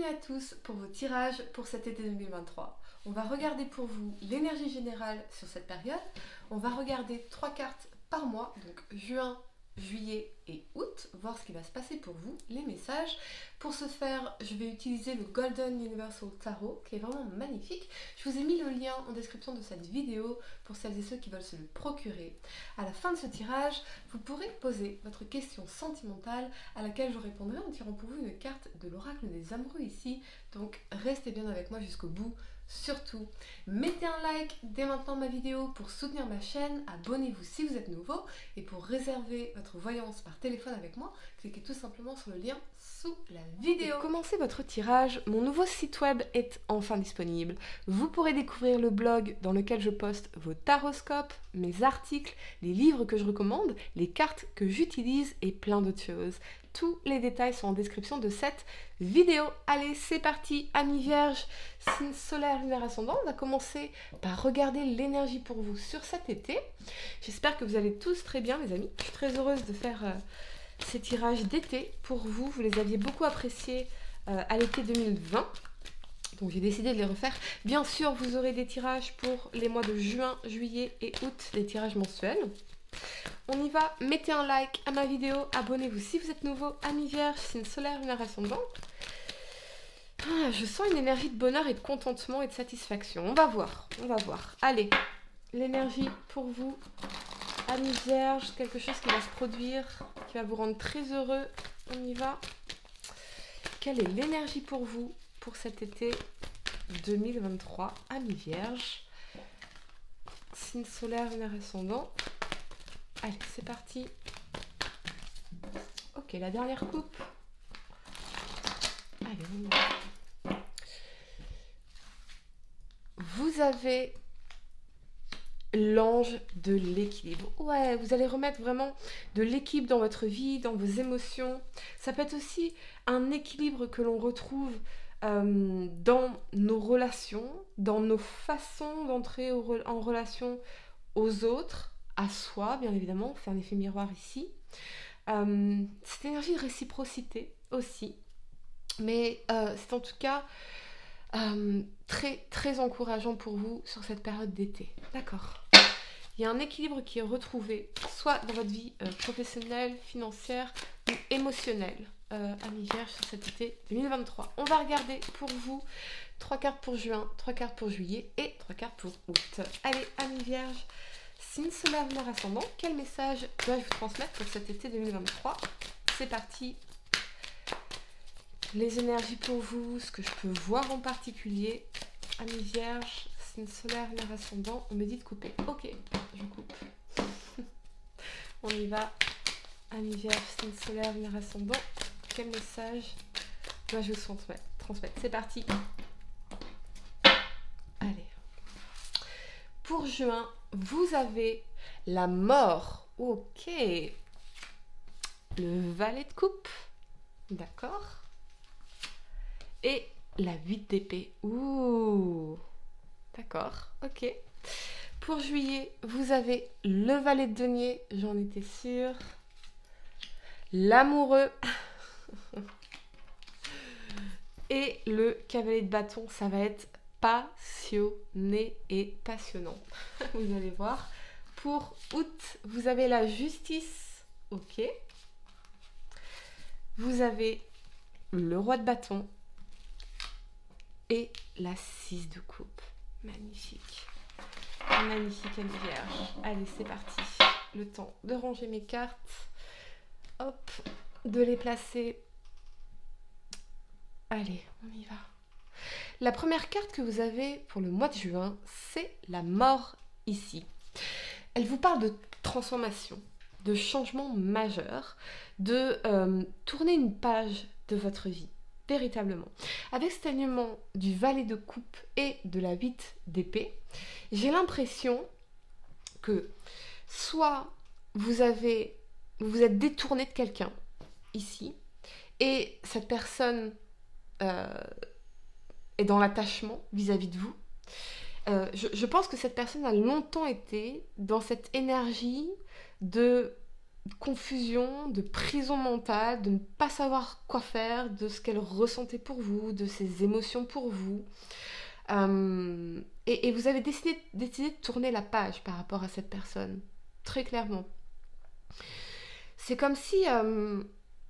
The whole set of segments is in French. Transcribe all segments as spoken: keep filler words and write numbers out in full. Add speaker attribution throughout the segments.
Speaker 1: à tous pour vos tirages pour cet été deux mille vingt-trois. On va regarder pour vous l'énergie générale sur cette période. On va regarder trois cartes par mois, donc juin, juillet et août, voir ce qui va se passer pour vous, les messages. Pour ce faire, je vais utiliser le Golden Universal Tarot, qui est vraiment magnifique. Je vous ai mis le lien en description de cette vidéo pour celles et ceux qui veulent se le procurer. À la fin de ce tirage, vous pourrez poser votre question sentimentale à laquelle je répondrai en tirant pour vous une carte de l'oracle des amoureux ici. Donc restez bien avec moi jusqu'au bout. Surtout, mettez un like dès maintenant ma vidéo pour soutenir ma chaîne, abonnez-vous si vous êtes nouveau et pour réserver votre voyance par téléphone avec moi, cliquez tout simplement sur le lien sous la vidéo. Pour commencer votre tirage, mon nouveau site web est enfin disponible. Vous pourrez découvrir le blog dans lequel je poste vos taroscopes, mes articles, les livres que je recommande, les cartes que j'utilise et plein d'autres choses. Tous les détails sont en description de cette vidéo. Allez, c'est parti, amis vierges, signe solaire, lunaire, ascendant. On va commencer par regarder l'énergie pour vous sur cet été. J'espère que vous allez tous très bien, mes amis. Je suis très heureuse de faire euh, ces tirages d'été pour vous. Vous les aviez beaucoup appréciés euh, à l'été deux mille vingt. Donc j'ai décidé de les refaire. Bien sûr, vous aurez des tirages pour les mois de juin, juillet et août, des tirages mensuels. On y va, mettez un like à ma vidéo, abonnez-vous si vous êtes nouveau, amis vierges, signe solaire, lunaire, ascendant. Ah, je sens une énergie de bonheur et de contentement et de satisfaction. On va voir, on va voir. Allez, l'énergie pour vous, amis vierges, quelque chose qui va se produire, qui va vous rendre très heureux. On y va. Quelle est l'énergie pour vous pour cet été deux mille vingt-trois, amis vierges, signe solaire, lunaire, ascendant. Allez, c'est parti. Ok, la dernière coupe. Allez, on y va. Vous avez l'ange de l'équilibre. Ouais, vous allez remettre vraiment de l'équilibre dans votre vie, dans vos émotions. Ça peut être aussi un équilibre que l'on retrouve euh, dans nos relations, dans nos façons d'entrer en relation aux autres, à soi, bien évidemment, on fait un effet miroir ici. Euh, cette énergie de réciprocité aussi, mais euh, c'est en tout cas euh, très, très encourageant pour vous sur cette période d'été. D'accord. Il y a un équilibre qui est retrouvé, soit dans votre vie euh, professionnelle, financière ou émotionnelle, euh, amis vierges, sur cet été deux mille vingt-trois. On va regarder pour vous trois cartes pour juin, trois cartes pour juillet et trois cartes pour août. Allez, amis vierges, signe solaire, lunaire, ascendant, quel message dois-je vous transmettre pour cet été deux mille vingt-trois? C'est parti. Les énergies pour vous, ce que je peux voir en particulier. Amis vierges, signe solaire, lunaire, ascendant, on me dit de couper. Ok, je coupe. On y va. Amis vierges, signe solaire, lunaire, ascendant, quel message dois-je vous transmettre? transmettre C'est parti. Allez. Pour juin, vous avez la mort. Ok. Le valet de coupe. D'accord. Et la huit d'épée. Ouh. D'accord. Ok. Pour juillet, vous avez le valet de denier. J'en étais sûre. L'amoureux. Et le cavalier de bâton. Ça va être passionné et passionnant. Vous allez voir. Pour août, vous avez la justice. Ok. Vous avez le roi de bâton et la six de coupe. Magnifique. Magnifique, amis vierges. Allez, c'est parti. Le temps de ranger mes cartes. Hop. De les placer. Allez, on y va. La première carte que vous avez pour le mois de juin, c'est la mort ici. Elle vous parle de transformation, de changement majeur, de euh, tourner une page de votre vie, véritablement. Avec cet alignement du valet de coupe et de la huit d'épée, j'ai l'impression que soit vous avez, vous vous êtes détourné de quelqu'un ici, et cette personne euh, est dans l'attachement vis-à-vis de vous. Euh, je, je pense que cette personne a longtemps été dans cette énergie de confusion, de prison mentale, de ne pas savoir quoi faire, de ce qu'elle ressentait pour vous, de ses émotions pour vous. Euh, et, et vous avez décidé, décidé de tourner la page par rapport à cette personne, très clairement. C'est comme si euh,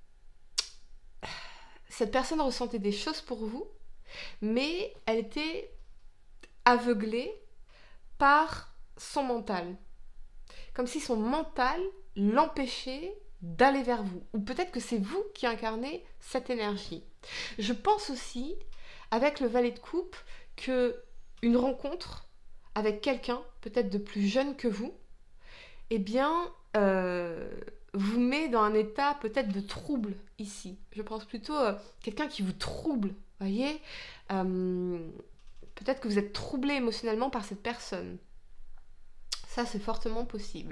Speaker 1: cette personne ressentait des choses pour vous, mais elle était aveuglée par son mental. Comme si son mental l'empêchait d'aller vers vous. Ou peut-être que c'est vous qui incarnez cette énergie. Je pense aussi, avec le valet de coupe, que une rencontre avec quelqu'un, peut-être de plus jeune que vous, eh bien, euh, vous met dans un état peut-être de trouble ici. Je pense plutôt à euh, quelqu'un qui vous trouble, voyez euh, peut-être que vous êtes troublé émotionnellement par cette personne. Ça, c'est fortement possible.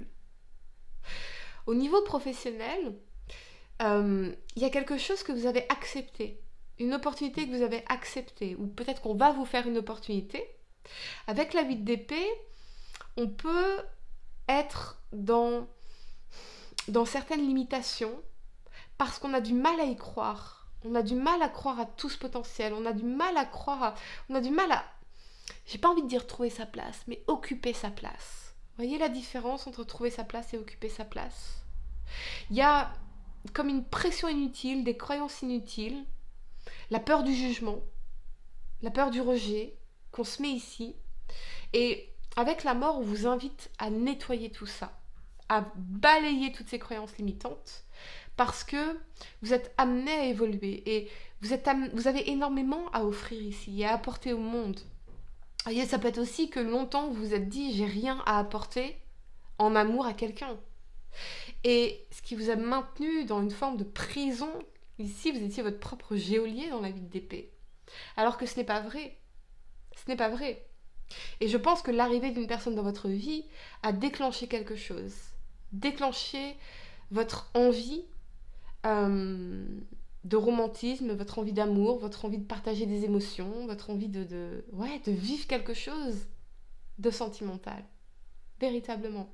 Speaker 1: Au niveau professionnel, euh, il y a quelque chose que vous avez accepté, une opportunité que vous avez acceptée, ou peut-être qu'on va vous faire une opportunité. Avec la huit d'épée, on peut être dans, dans certaines limitations parce qu'on a du mal à y croire. On a du mal à croire à tout ce potentiel, on a du mal à croire à... On a du mal à... J'ai pas envie de dire trouver sa place, mais occuper sa place. Voyez la différence entre trouver sa place et occuper sa place? Il y a comme une pression inutile, des croyances inutiles, la peur du jugement, la peur du rejet qu'on se met ici. Et avec la mort, on vous invite à nettoyer tout ça, à balayer toutes ces croyances limitantes, parce que vous êtes amené à évoluer et vous, êtes am- vous avez énormément à offrir ici et à apporter au monde. Voyez, ça peut être aussi que longtemps vous vous êtes dit j'ai rien à apporter en amour à quelqu'un. Et ce qui vous a maintenu dans une forme de prison, ici vous étiez votre propre geôlier dans la huit d'épée. Alors que ce n'est pas vrai. Ce n'est pas vrai. Et je pense que l'arrivée d'une personne dans votre vie a déclenché quelque chose. Déclenché votre envie euh, de romantisme, votre envie d'amour, votre envie de partager des émotions, votre envie de, de, ouais, de vivre quelque chose de sentimental. Véritablement.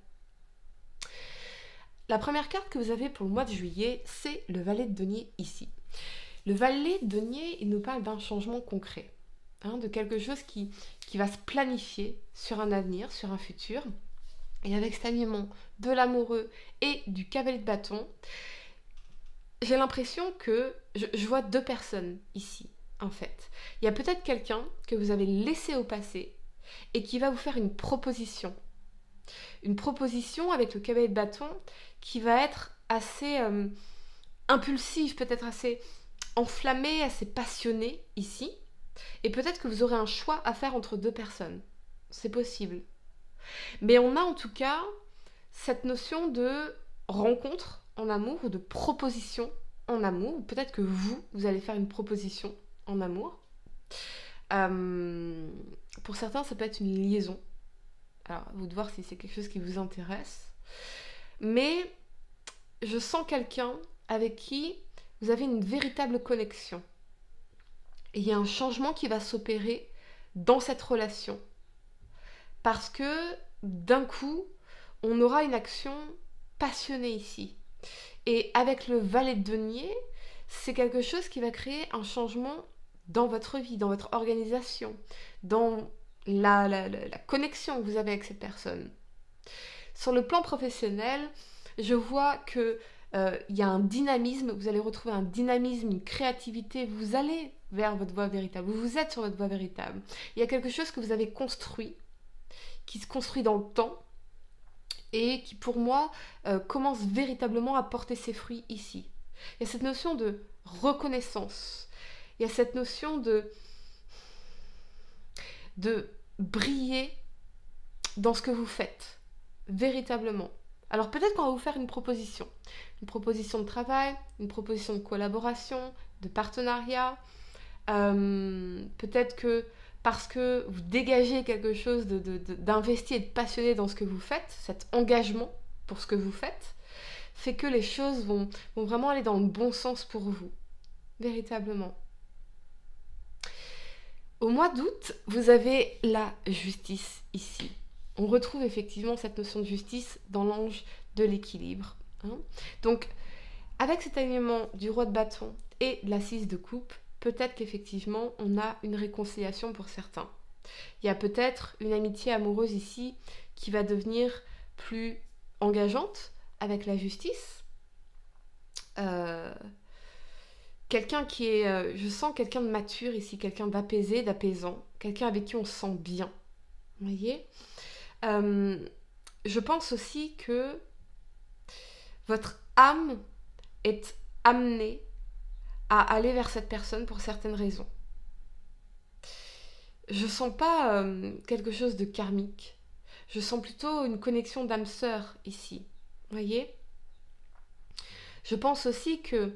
Speaker 1: La première carte que vous avez pour le mois de juillet, c'est le valet de denier ici. Le valet de denier, il nous parle d'un changement concret, hein, de quelque chose qui, qui va se planifier sur un avenir, sur un futur. Et avec cet alignement de l'amoureux et du cavalier de bâton, j'ai l'impression que je, je vois deux personnes ici, en fait. Il y a peut-être quelqu'un que vous avez laissé au passé et qui va vous faire une proposition. Une proposition avec le cavalier de bâton qui va être assez euh, impulsive, peut-être assez enflammée, assez passionnée ici. Et peut-être que vous aurez un choix à faire entre deux personnes. C'est possible. Mais on a en tout cas cette notion de rencontre en amour ou de proposition en amour. Ou peut-être que vous, vous allez faire une proposition en amour. Euh, pour certains, ça peut être une liaison. Alors, à vous de voir si c'est quelque chose qui vous intéresse. Mais je sens quelqu'un avec qui vous avez une véritable connexion. Et il y a un changement qui va s'opérer dans cette relation. Parce que, d'un coup, on aura une action passionnée ici. Et avec le valet de denier, c'est quelque chose qui va créer un changement dans votre vie, dans votre organisation, dans la, la, la, la connexion que vous avez avec cette personne. Sur le plan professionnel, je vois que euh, il y a un dynamisme, vous allez retrouver un dynamisme, une créativité, vous allez vers votre voie véritable, vous vous êtes sur votre voie véritable. Il y a quelque chose que vous avez construit, qui se construit dans le temps, et qui pour moi euh, commence véritablement à porter ses fruits ici. Il y a cette notion de reconnaissance, il y a cette notion de, de briller dans ce que vous faites, véritablement. Alors peut-être qu'on va vous faire une proposition, une proposition de travail, une proposition de collaboration, de partenariat, euh, peut-être que parce que vous dégagez quelque chose de, de, de, d'investi et de passionné dans ce que vous faites, cet engagement pour ce que vous faites, fait que les choses vont, vont vraiment aller dans le bon sens pour vous, véritablement. Au mois d'août, vous avez la justice ici. On retrouve effectivement cette notion de justice dans l'ange de l'équilibre. Hein. Donc, avec cet alignement du roi de bâton et de la six de coupe, peut-être qu'effectivement, on a une réconciliation pour certains. Il y a peut-être une amitié amoureuse ici qui va devenir plus engageante avec la justice. Euh, quelqu'un qui est... Euh, je sens quelqu'un de mature ici, quelqu'un d'apaisé, d'apaisant, quelqu'un avec qui on se sent bien. Vous voyez ? euh, Je pense aussi que votre âme est amenée à aller vers cette personne pour certaines raisons. Je sens pas euh, quelque chose de karmique. Je sens plutôt une connexion d'âme sœur ici. Vous voyez ? Je pense aussi que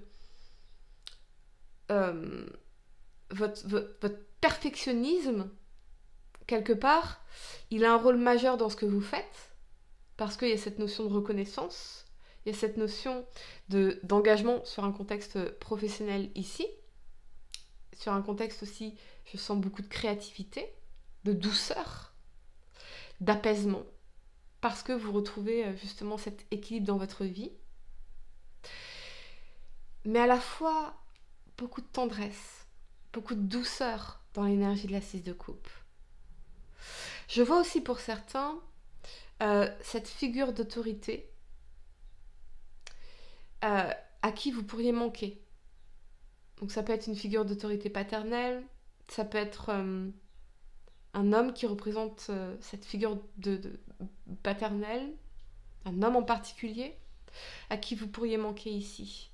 Speaker 1: euh, votre, votre, votre perfectionnisme, quelque part, il a un rôle majeur dans ce que vous faites, parce qu'il y a cette notion de reconnaissance, il y a cette notion de, d'engagement sur un contexte professionnel ici, sur un contexte aussi, je sens beaucoup de créativité, de douceur, d'apaisement, parce que vous retrouvez justement cet équilibre dans votre vie, mais à la fois beaucoup de tendresse, beaucoup de douceur dans l'énergie de la six de coupe. Je vois aussi pour certains euh, cette figure d'autorité euh, à qui vous pourriez manquer. Donc ça peut être une figure d'autorité paternelle, ça peut être euh, un homme qui représente euh, cette figure de, de paternelle, un homme en particulier, à qui vous pourriez manquer ici.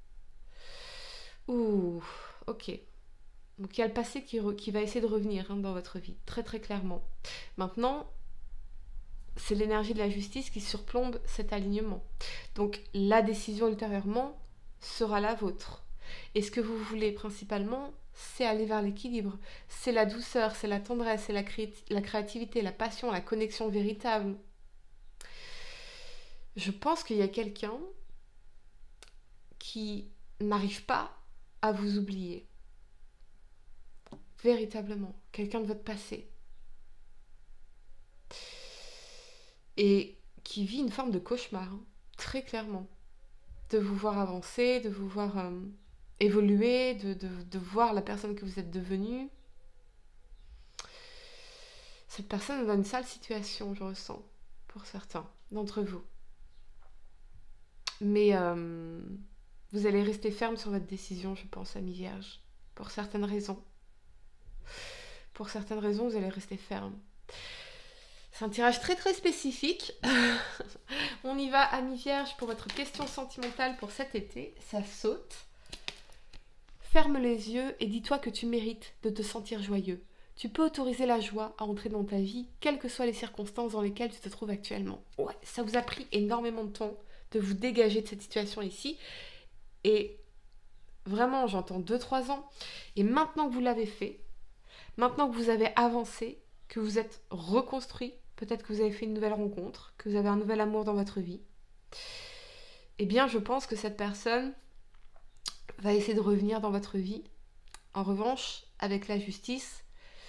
Speaker 1: Ouh, ok. Donc il y a le passé qui, re, qui va essayer de revenir hein, dans votre vie, très très clairement. Maintenant, c'est l'énergie de la justice qui surplombe cet alignement. Donc la décision ultérieurement sera la vôtre. Et ce que vous voulez principalement, c'est aller vers l'équilibre. C'est la douceur, c'est la tendresse, c'est la, cré- la créativité, la passion, la connexion véritable. Je pense qu'il y a quelqu'un qui n'arrive pas à vous oublier. Véritablement. Quelqu'un de votre passé. Et qui vit une forme de cauchemar, hein, très clairement. De vous voir avancer, de vous voir euh, évoluer, de, de, de voir la personne que vous êtes devenue. Cette personne est dans une sale situation, je ressens, pour certains d'entre vous. Mais euh, vous allez rester ferme sur votre décision, je pense, ami Vierge, pour certaines raisons. Pour certaines raisons, vous allez rester ferme. C'est un tirage très très spécifique. On y va, ami Vierge, pour votre question sentimentale pour cet été. Ça saute. Ferme les yeux et dis-toi que tu mérites de te sentir joyeux. Tu peux autoriser la joie à entrer dans ta vie, quelles que soient les circonstances dans lesquelles tu te trouves actuellement. Ouais, ça vous a pris énormément de temps de vous dégager de cette situation ici. Et vraiment, j'entends deux trois ans. Et maintenant que vous l'avez fait, maintenant que vous avez avancé, que vous êtes reconstruit, peut-être que vous avez fait une nouvelle rencontre, que vous avez un nouvel amour dans votre vie, eh bien, je pense que cette personne va essayer de revenir dans votre vie. En revanche, avec la justice,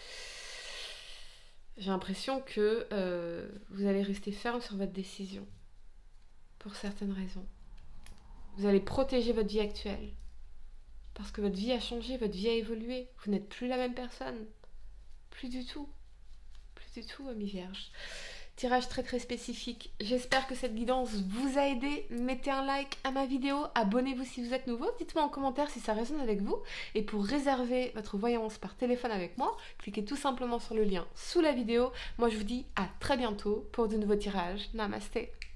Speaker 1: j'ai l'impression que euh, vous allez rester ferme sur votre décision, pour certaines raisons. Vous allez protéger votre vie actuelle, parce que votre vie a changé, votre vie a évolué. Vous n'êtes plus la même personne. Plus du tout. Plus du tout, ami Vierge. Tirage très très spécifique. J'espère que cette guidance vous a aidé. Mettez un like à ma vidéo. Abonnez-vous si vous êtes nouveau. Dites-moi en commentaire si ça résonne avec vous. Et pour réserver votre voyance par téléphone avec moi, cliquez tout simplement sur le lien sous la vidéo. Moi, je vous dis à très bientôt pour de nouveaux tirages. Namasté.